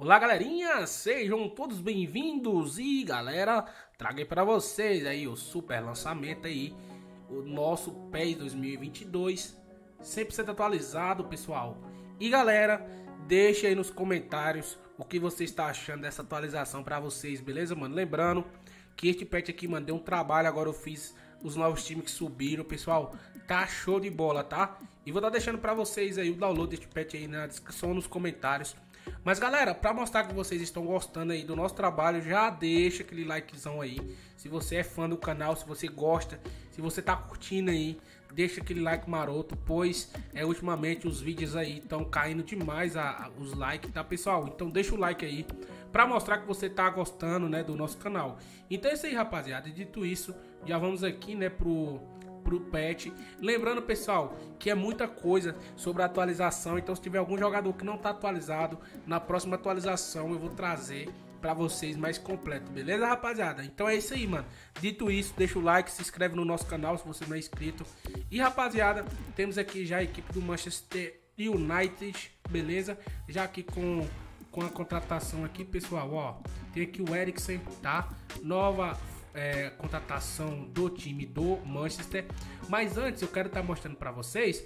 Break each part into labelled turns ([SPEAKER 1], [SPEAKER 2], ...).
[SPEAKER 1] Olá, galerinha, sejam todos bem-vindos e galera, trago aí para vocês aí o super lançamento aí, o nosso PES 2022, 100% atualizado, pessoal. E galera, deixa aí nos comentários o que você está achando dessa atualização para vocês, beleza, mano? Lembrando que este patch aqui, mano, deu um trabalho, agora eu fiz os novos times que subiram, pessoal, tá show de bola, tá? E vou estar deixando para vocês aí o download deste patch aí na descrição, nos comentários. Mas galera, para mostrar que vocês estão gostando aí do nosso trabalho, já deixa aquele likezão aí. Se você é fã do canal, se você gosta, se você tá curtindo aí, deixa aquele like maroto, pois ultimamente os vídeos aí estão caindo demais os likes, tá pessoal? Então deixa o like aí para mostrar que você tá gostando, né, do nosso canal. Então é isso aí, rapaziada. E dito isso, já vamos aqui, né, pro patch. Lembrando, pessoal, que é muita coisa sobre a atualização. Então, se tiver algum jogador que não está atualizado, na próxima atualização eu vou trazer para vocês mais completo, beleza, rapaziada? Então é isso aí, mano. Dito isso, deixa o like, se inscreve no nosso canal se você não é inscrito. E, rapaziada, temos aqui já a equipe do Manchester United, beleza? Já aqui com a contratação aqui, pessoal, ó. Tem aqui o Eriksen, tá? Nova contratação do time do Manchester. Mas antes eu quero estar mostrando para vocês,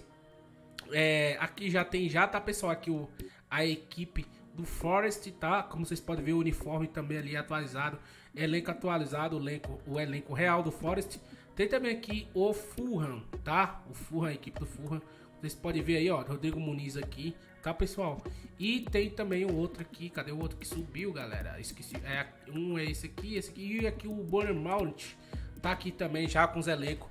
[SPEAKER 1] aqui já tá, pessoal, aqui a equipe do Forest, tá? Como vocês podem ver, o uniforme também ali atualizado, elenco atualizado, o elenco real do Forest. Tem também aqui o Fulham, tá? O Fulham, a equipe do Fulham. Vocês podem ver aí, ó, Rodrigo Muniz aqui, tá, pessoal? E tem também o outro aqui, cadê o outro que subiu, galera? Esqueci, um é esse aqui e aqui o Bournemouth, tá aqui também já com os elencos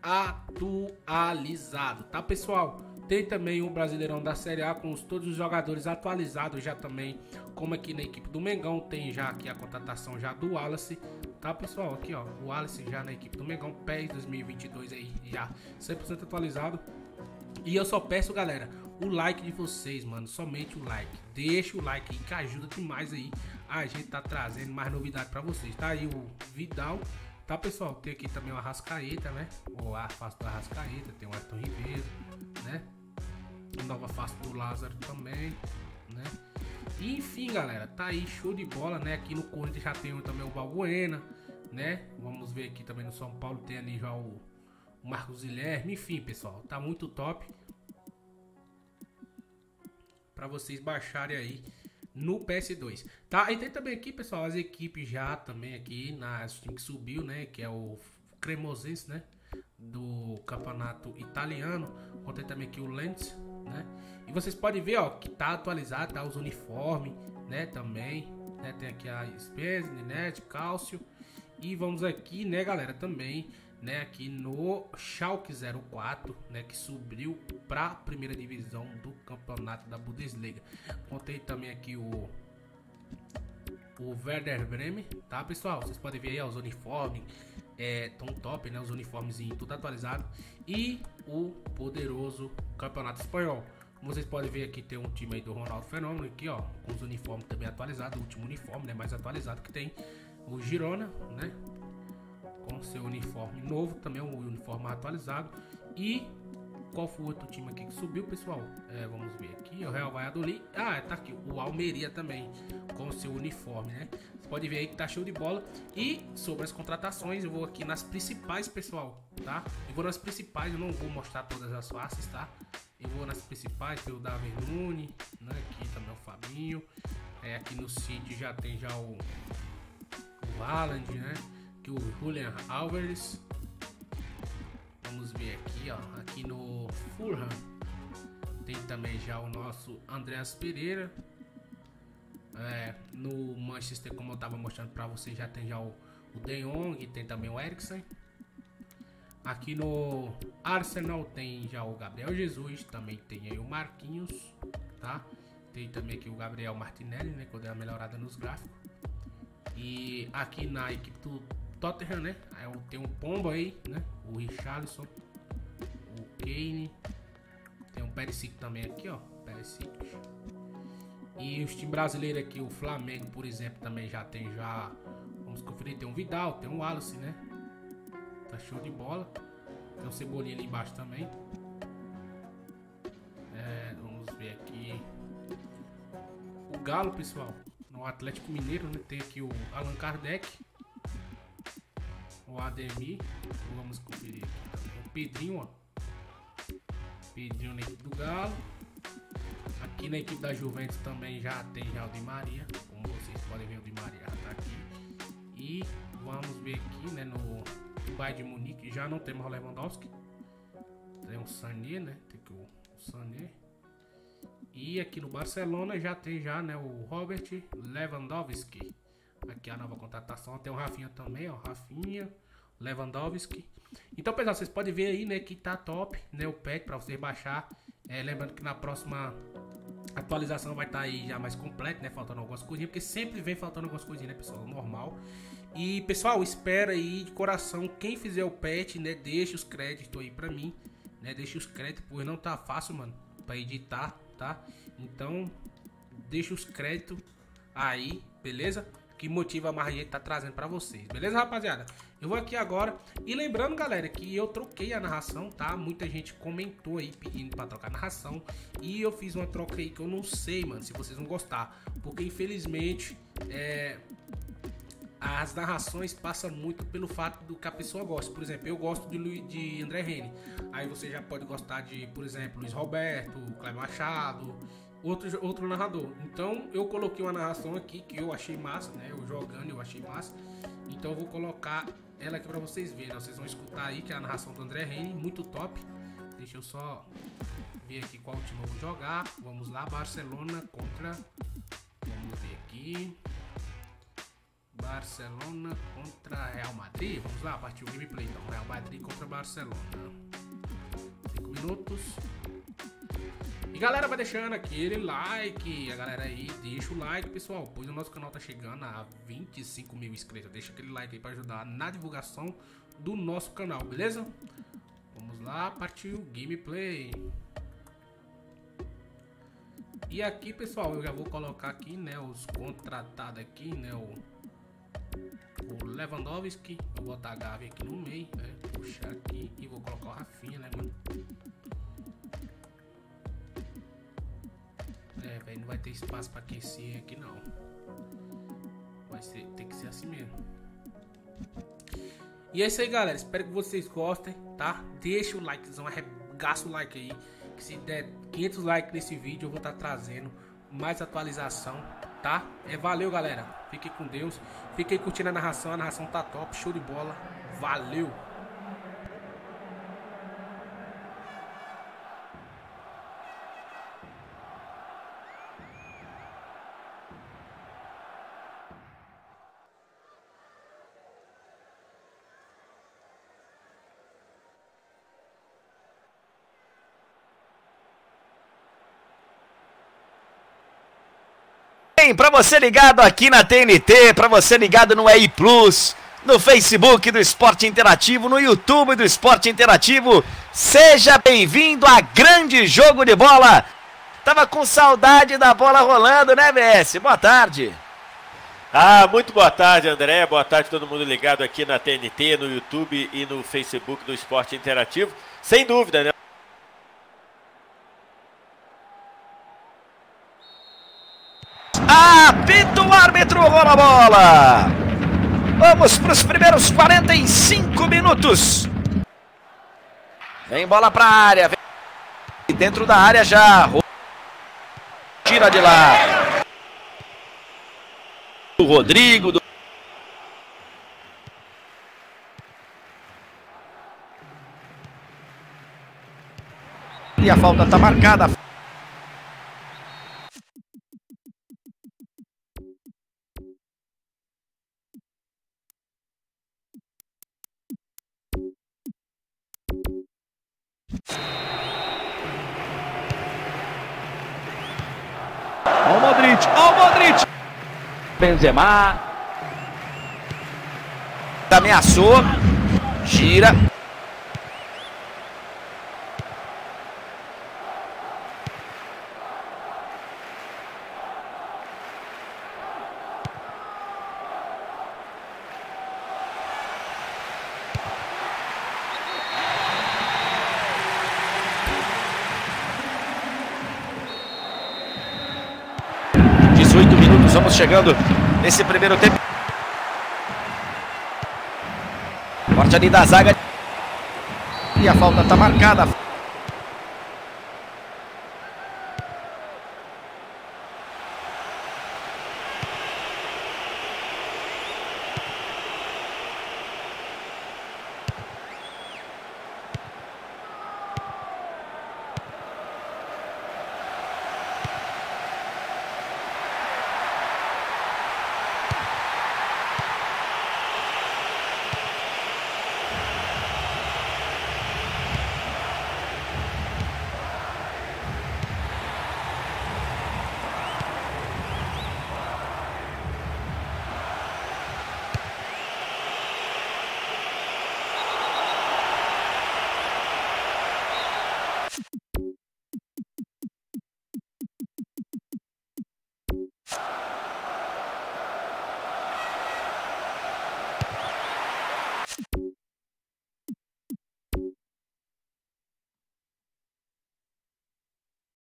[SPEAKER 1] atualizados, tá, pessoal? Tem também o Brasileirão da Série A com todos os jogadores atualizados já também, como aqui na equipe do Mengão, tem já aqui a contratação já do Wallace, tá, pessoal? Aqui, ó, o Wallace já na equipe do Mengão, PES 2022 aí, já 100% atualizado. E eu só peço, galera, o like de vocês, mano, somente o like. Deixa o like aí que ajuda demais aí a gente tá trazendo mais novidade pra vocês. Tá aí o Vidal, tá, pessoal? Tem aqui também o Arrascaeta, né? O face do Arrascaeta, tem o Ayrton Ribeiro, né? A nova face do Lázaro também, né? E, enfim, galera, tá aí show de bola, né? Aqui no Corinthians já tem também o Balbuena, né? Vamos ver aqui também no São Paulo, tem ali já o Marcos Guilherme, enfim, pessoal, tá muito top para vocês baixarem aí no PS2, tá? E tem também aqui, pessoal, as equipes já também aqui nas que subiu, né? Que é o Cremosense, né? Do campeonato italiano. Contém também aqui o Lens, né? E vocês podem ver, ó, que tá atualizado, tá? Os uniformes, né? Também, né? Tem aqui a Spezia, Net, Cálcio. E vamos aqui, né, galera, também, né, aqui no Schalke 04, né, que subiu para a primeira divisão do campeonato da Bundesliga. Contei também aqui o Werder Bremen, tá, pessoal? Vocês podem ver aí, ó, os uniformes, tão top, né, os uniformes tudo atualizado. E o poderoso campeonato espanhol. Como vocês podem ver aqui, tem um time aí do Ronaldo Fenômeno aqui, ó, com os uniformes também atualizados, o último uniforme, né, mais atualizado que tem o Girona, né, com seu uniforme novo, também um uniforme atualizado. E qual foi o outro time aqui que subiu, pessoal? Vamos ver aqui, o Real Valladolid. Tá aqui, o Almeria também, com seu uniforme, né? Você pode ver aí que tá show de bola. E sobre as contratações, eu vou aqui nas principais, pessoal, tá? Eu vou nas principais, eu não vou mostrar todas as faces, tá? Eu vou nas principais, tem o Davi Nunes, né? Aqui também o Fabinho. Aqui no City já tem já o Haaland, né? Que o Julian Alvarez. Vamos ver aqui, ó. Aqui no Fulham tem também já o nosso Andreas Pereira. No Manchester, como eu tava mostrando para vocês, já tem já o De Jong, tem também o Eriksen. Aqui no Arsenal tem já o Gabriel Jesus, também tem aí o Marquinhos, tá? Tem também aqui o Gabriel Martinelli, né? Que eu dei uma melhorada nos gráficos. E aqui na equipe do Tottenham, né? Tem um Pomba aí, né? O Richarlison, o Kane, tem o Perisic também aqui, ó. Perisic. E os times brasileiros aqui, o Flamengo, por exemplo, também já tem vamos conferir, tem um Vidal, tem um Wallace, né? Tá show de bola. Tem um Cebolinha ali embaixo também. Vamos ver aqui o Galo, pessoal. o Atlético Mineiro, né? Tem aqui o Allan Kardec, o Ademir, vamos conferir aqui também. O Pedrinho, ó. Pedrinho na equipe do Galo. Aqui na equipe da Juventus também já tem o Di Maria. Como vocês podem ver, o Di Maria já tá aqui. E vamos ver aqui, né, no Bayern de Munique já não temos o Lewandowski. Tem o Sané, né? Tem aqui o Sané. E aqui no Barcelona já tem já, né, o Robert Lewandowski. Aqui a nova contratação. Tem o Rafinha também, ó. Rafinha, Lewandowski. Então, pessoal, vocês podem ver aí, né, que tá top, né, o pack pra vocês baixar. Lembrando que na próxima atualização vai estar aí já mais completo, né, faltando algumas coisinhas, porque sempre vem faltando algumas coisinhas, né, pessoal, normal. E, pessoal, espera aí de coração, quem fizer o patch, né, deixa os créditos aí pra mim, né, deixa os créditos, porque não tá fácil, mano, pra editar, tá? Então, deixa os créditos aí, beleza? Que motiva a gente tá trazendo pra vocês, beleza, rapaziada? Eu vou aqui agora, e lembrando, galera, que eu troquei a narração, tá? Muita gente comentou aí pedindo pra trocar a narração, e eu fiz uma troca aí que eu não sei, mano, se vocês vão gostar, porque infelizmente, as narrações passam muito pelo fato do que a pessoa gosta. Por exemplo, eu gosto de André Rene, aí você já pode gostar de, por exemplo, Luiz Roberto, Cleber Machado, outro narrador. Então eu coloquei uma narração aqui que eu achei massa, né? Eu jogando eu achei massa. Então eu vou colocar ela aqui pra vocês verem. Vocês vão escutar aí que é a narração do André Rene, muito top. Deixa eu só ver aqui qual time eu vou jogar. Vamos lá, Barcelona contra... Vamos ver aqui. Barcelona contra Real Madrid. Vamos lá, partiu o gameplay então. Real Madrid contra Barcelona. 5 minutos. E galera, vai deixando aquele like. A galera aí, deixa o like, pessoal. Pois o nosso canal tá chegando a 25 mil inscritos. Deixa aquele like aí pra ajudar na divulgação do nosso canal, beleza? Vamos lá, partiu gameplay. E aqui, pessoal, eu já vou colocar aqui, né, os contratados aqui, né, o Lewandowski. Vou botar a Gavi aqui no meio, né, puxar aqui e vou colocar o Rafinha, né, mano. Velho, não vai ter espaço pra aquecer aqui não. Tem que ser assim mesmo. E é isso aí, galera. Espero que vocês gostem, tá? Deixa o likezão, arregaça o like aí. Que se der 500 likes nesse vídeo, eu vou estar trazendo mais atualização, tá? Valeu, galera. Fiquem com Deus. Fiquem curtindo a narração tá top, show de bola. Valeu!
[SPEAKER 2] Para você ligado aqui na TNT, para você ligado no EI Plus, no Facebook do Esporte Interativo, no YouTube do Esporte Interativo, seja bem-vindo a grande jogo de bola. Tava com saudade da bola rolando, né, BS? Boa tarde.
[SPEAKER 3] Muito boa tarde, André. Boa tarde todo mundo ligado aqui na TNT, no YouTube e no Facebook do Esporte Interativo. Sem dúvida, né?
[SPEAKER 2] Apita o árbitro, rola a bola. Vamos para os primeiros 45 minutos. Vem bola para a área. Vem dentro da área já. Tira de lá. O Rodrigo. E a falta está marcada. Ó o Modric, Benzema. Ameaçou. Gira. 8 minutos, vamos chegando nesse primeiro tempo. Corte ali da zaga. E a falta está marcada.